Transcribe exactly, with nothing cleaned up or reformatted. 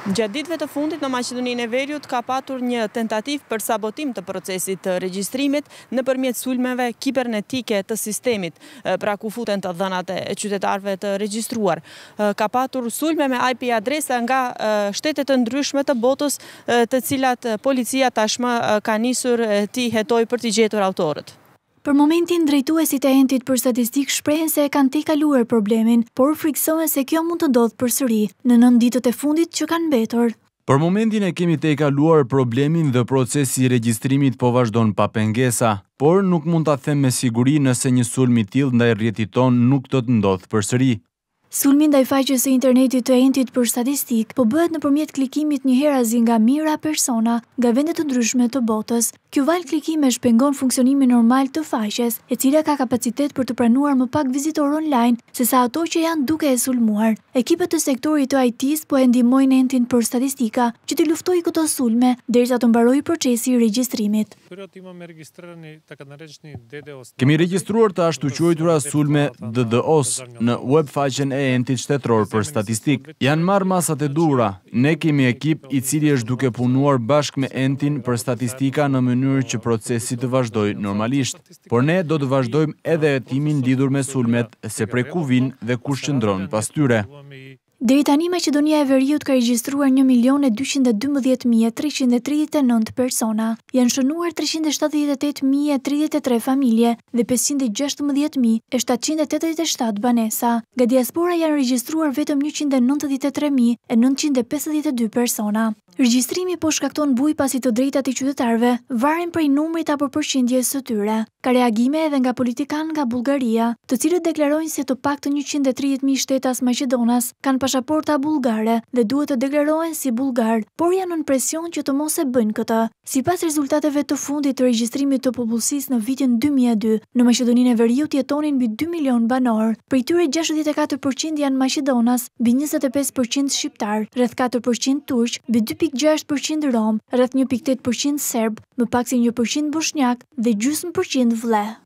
Gjatë ditëve të fundit në Maqedoninë e Veriut ka patur një tentativë për sabotim të procesit të regjistrimit nëpërmjet sulmeve kibernetike të sistemit, pra ku futen të dhënat e qytetarëve të regjistruar. Ka patur sulme me I P adresa nga shtete të ndryshme të botës, të cilat policia tashmë ka nisur t'i hetojë për t'i gjetur autorët. Për momentin, drejtuesit e entit për statistik shprehen se e kanë tejkaluar problemin, por friksohen se kjo mund të ndodhë përsëri në nëntë ditët e fundit që kanë mbetur. Për momentin e kemi tejkaluar problemin dhe procesi i regjistrimit po vazhdon pa pengesa, por nuk mund ta them me siguri nëse një sulm i tillë ndaj rrjetit ton nuk do të ndodhë përsëri. Sulmi ndaj faqes së internetit të entit për statistik po bëhet nëpërmjet klikimit një herazi nga mijëra persona nga vende të ndryshme të botës. Ky val klikime shpengon funksionimin normal të faqes, e cila ka kapacitet për të pranuar më pak vizitorë online se sa ato që janë duke e sulmuar. Ekipet të sektorit të I T-s po e ndihmojnë entin për statistika që të luftojë këto sulme derisa të mbarojë procesi i regjistrimit. Kemi regjistruar të ashtu quajtura sulme D D O-s në web faqen e entit shtetëror për statistik. Janë marrë masat e duhura. Ne kemi ekip i cili është duke punuar bashkë me entin për statistika në mënyrë që procesi të vazhdojë normalisht. Por ne do të vazhdojmë edhe hetimin lidhur me sulmet, se prej ku vinë dhe kush qëndron pas tyre. Deri tani Maqedonia e Veriut ka regjistruar një milion e dyqind e dymbëdhjetë mijë e treqind e tridhjetë e nëntë persona. Janë shënuar treqind e shtatëdhjetë e tetë mijë e tridhjetë e tre familje dhe pesëqind e gjashtëmbëdhjetë mijë e shtatëqind e tetëdhjetë e shtatë banesa. Nga diaspora janë regjistruar vetëm njëqind e nëntëdhjetë e tre mijë e nëntëqind e pesëdhjetë e dy persona. Regjistrimi po shkakton bujë pasi të drejtat i qytetarëve varen prej numrit apo përqindjes së tyre. Ka reagime edhe nga politikanë nga Bullgaria, të cilët deklarojnë se të paktën njëqind e tridhjetë mijë shtetas maqedonas kanë pasaporta bullgare dhe duhet të deklarohen si bullgar, por janë në presion që të mos e bëjnë këtë. Sipas rezultateve të fundit të regjistrimit të popullsisë në vitin dy mijë e dy, në Maqedoninë e Veriut jetonin mbi dy milion banor. Prej tyre gjashtëdhjetë e katër përqind janë maqedonas, mbi njëzet e pesë përqind shqiptar, rreth katër përqind turq, mbi dy pikë gjashtë përqind rom, rreth një pikë tetë përqind serb, më pak se një përqind bosnjak dhe gjysmë përqind vlle.